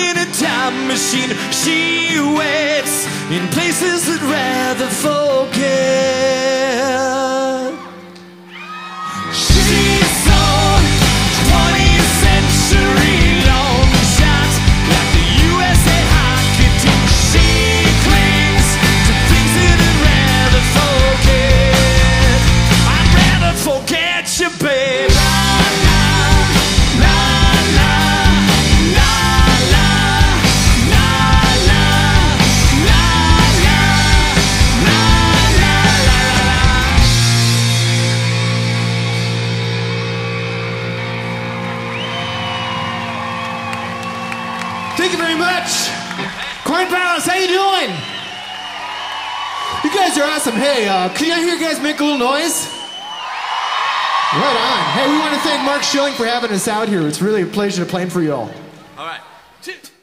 in a time machine. She waits in places that rather forget. She's on 20th century long shots like the USA hockey team. She clings to things that I'd rather forget. I'd rather forget you, babe. Thank you very much. Corn Palace, how you doing? You guys are awesome. Hey, can I hear you guys make a little noise? Right on. Hey, we want to thank Mark Schilling for having us out here. It's really a pleasure playing for you all. All right.